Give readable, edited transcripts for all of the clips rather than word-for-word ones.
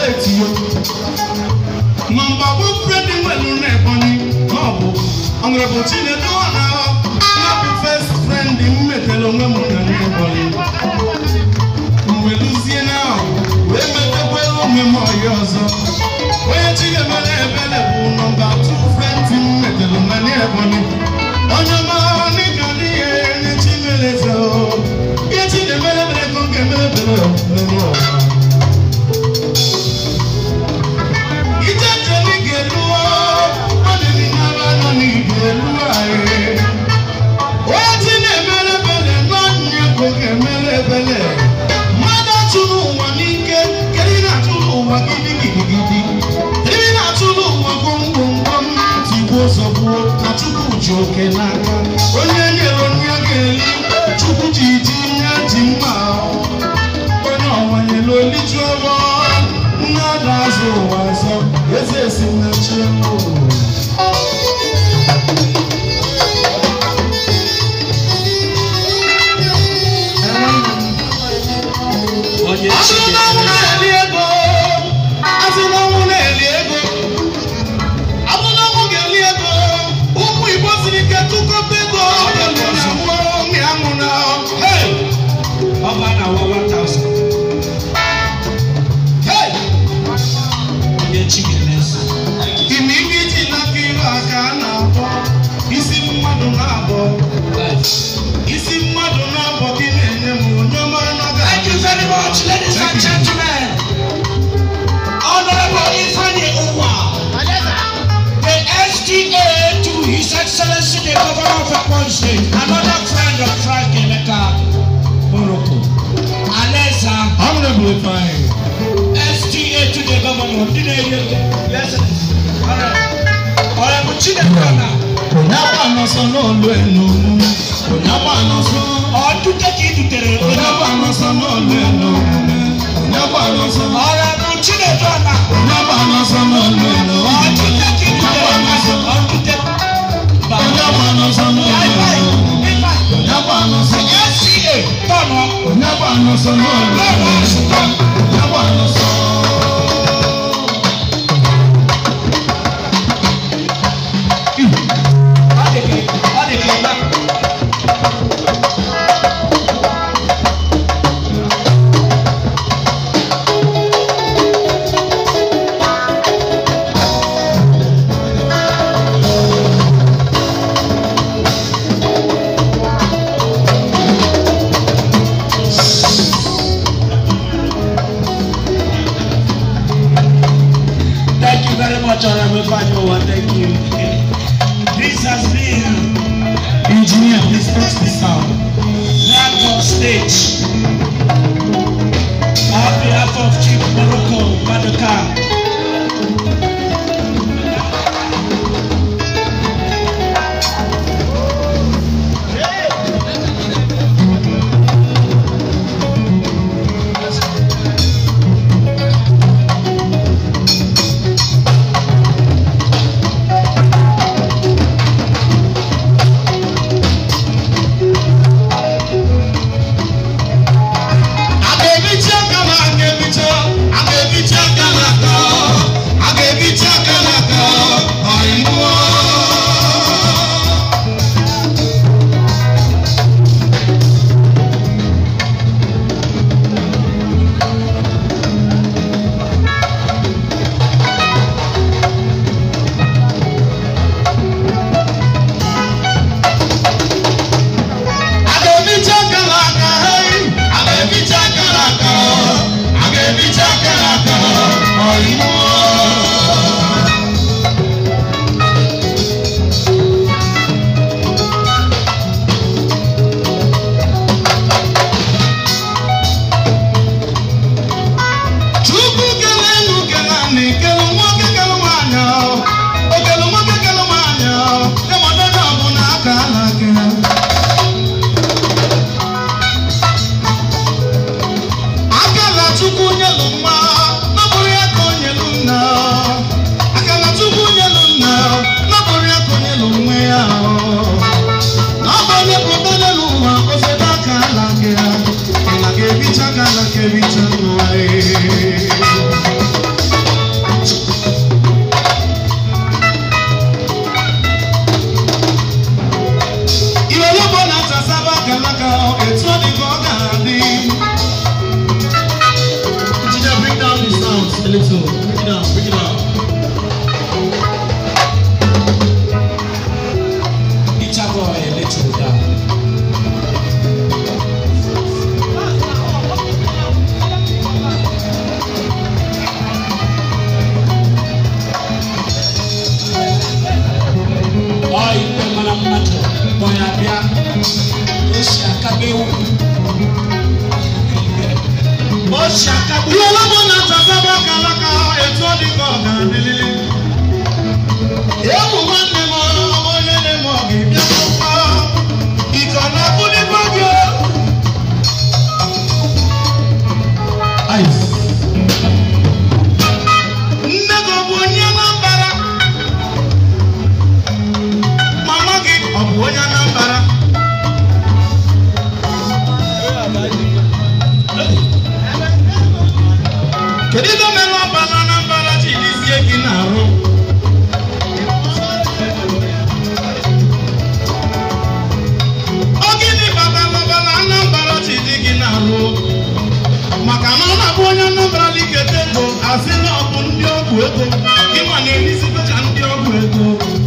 state yo. Number one friend in Ebony, Nobu, Honorable Chinedu, not the first friend in Metalonga and Ebony. We lose you now, we make the well memorials. Where Chinedu available, number two friends in Metalonga and Ebony. On your money, Ghanaian, Chinedu, yet in the Metalonga and Ebony. Okay, Naka, onye nyere onye ga-eli Chukwu ji nya ji mma onye ọwanye n'oli jụọ nnada azụ ụwa azọ eze esi na chembo onye ladies and gentlemen, Honorable Ifani Uwa, the SDA to His Excellency the Governor of Ebonyi State, another friend of Frank Emeka Morocco, Aleza, Honorable Ifani, SDA to the Governor. Yes, Honorable Chinedu. Onyaba noso no lu enu, Onyaba noso. Ọdún tẹ́kì tutere. Onyaba noso no lu enu, Onyaba noso. Honorable Chinedu. Onyaba noso no lu enu, ọdún tẹ́kì tutere. Ọdún tẹ́kì. Onyaba noso no lu enu, Onyaba noso. SCA tọ̀nà. Onyaba noso no lu enu, Onyaba noso. Thank you. This has been Engineer, please fix the sound. Land on stage on behalf of Chief Morocco Maduka. Bring it down, bring it down. It's a boy, let's go down. Oi, pemana mato, boy abia, Oshakabewu. Oshakabewu. Yọ̀lá bọ̀nà tàbí kàlákà ètò ọ̀dìkọ̀ ọ̀gá nílé. Ewu nwanne m onye na-eme ọgụ bịa n'ụkọ. Ịkọ na-abụ n'ịkọ gị o. Nne gị ọ bụ onye Anambra? Mama gị ọ bụ onye Anambra? Kedu ibe mere ọba na Anambra ji dizie gị n'arụ? Ọ gịnị kpatara ọba na Anambra ji dị gị n'arụ? Maka na ọ na-abụ onye Anambra likete ego asị na ọ bụ ndị ọgwụ ego. Gị nwa na-erisikwa ka ndị ọgwụ ego.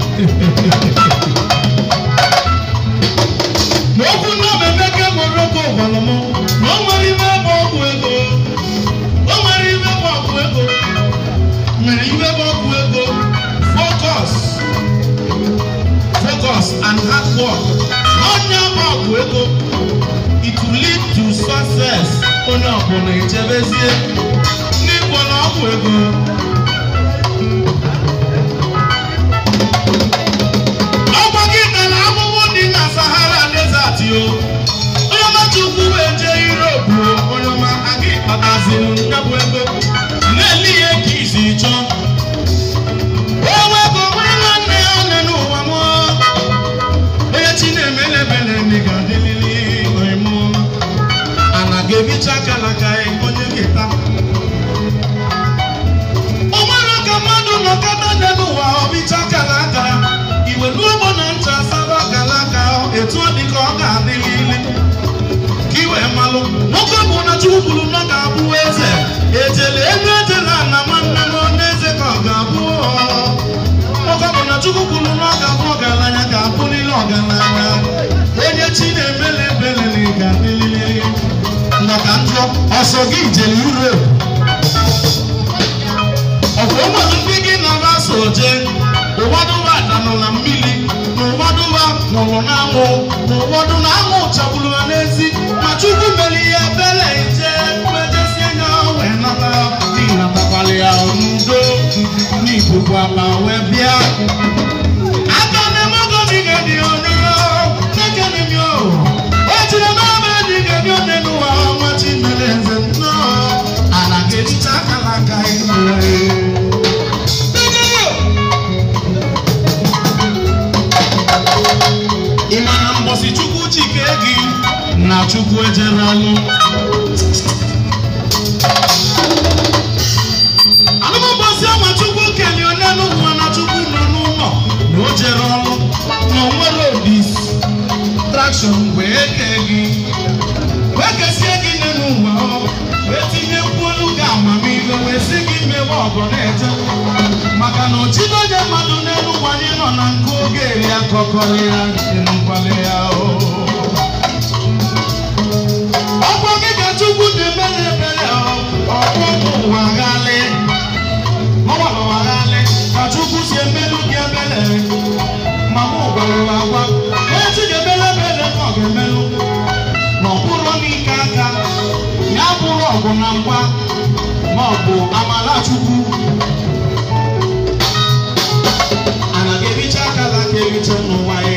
N'okwu na Obemeke Morocco gwara m na o nwere ibe ebe ọgwụ ego. O nwere ibe ebe ọgwụ ego. Nwere ibe ebe ọgwụ ego. Focus and hard work. Onye ebe ọgwụ ego. It will lead to success. Onye ọbụla echebezie n'ịkwọ na ọgwụ ego. Ọgwụ gị gara ahụhụ dị na Sahara Desert o. Onye ọma Chukwu wee jee Europe o. Onye ọma aga ịkpataziri nyabụ ego. Na-eli ihe ka isi chọọ. Owe ego nwere nwanne ya nne n'ụwa m. Onye chi na-emelebele ndị ga-adịlili onye m. Ana ga-ebicha aka n'aka onye nketa. O nwere ka mmadụ nọkọta dị n'ụwa ọbicha aka n'aka. Iwe n'ugbo na ncha saba aka n'aka etu ọ dị ka ọ ga-adịlili. Ka iwe malụ nwoke bụ na Chukwu kwuru na ọ ga-abụ eze. Ejele elu ejele na nwanne m n'eze ka ọ ga-abụ. Nwoke bụ na Chukwu kwuru na ọ ga-abụ ọgaranya ga-abụ niile ọgaranya. Onye chi na-emele ebele na ị ga-adịlili. Maka njọ ọsọ gị jere Europe. Ọ bụ ụmụdụ ndị gị nọrọ so jee. Ụfọdụ nọ na mmiri, na ụfọdụ nọrọ n'anwụ, na ụfọdụ na anwụ chagburu ha n'ezi. Ma Chukwu mere ihe ebele ije mejesie nya wee nata. Ịnatakwala ya n'udo n'ikuku ama wee bịa. Aka na-eme ogo dị ga-edị onye na-ekene m o. O jiri n'ọba dị ga-edị onye n'ụwa nwa Chimere eze nnọọ. Ana ga-ejicha aka n'aka ịnwe. Ịma na mbọsị Chukwu chike gị na Chukwu ejere ọlụ. Anụmụbọsị ọma Chukwu kelee onye n'ụwa na Chukwu nọ n'ụlọ na o jere ọlụ na o nwere obis traction wee kee gị wee kesie gị n'ụwa wee tinye mkpụrụ gị amamihe wee sị gị mewe ọgọ na-eje. Maka na ochido onye mmadụ n'elu ụwa anyị nọ na nke oge eri akọkọrọ ya nkwale ya o. Ọkwa gị ka Chukwu na-emere ebere ọkwa ụwa ghalị. Ọgbara ụwa ghalị ka Chukwu si emelu gị ebere. Ma mụ gwara agwa onye chi ga-emele ebere ka ọ ga-emelụ. Ma ọ bụrụ n'ike aka ya bụrụ ọgụ na ngwa ma ọ bụ amala Chukwu. Ana ga-ebicha aka la ka ebicha n'ụwa ya.